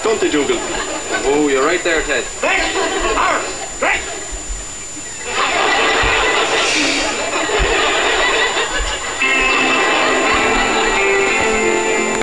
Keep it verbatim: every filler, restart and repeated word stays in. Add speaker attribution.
Speaker 1: Don't they juggle?
Speaker 2: Oh, you're right there, Ted.
Speaker 3: Next,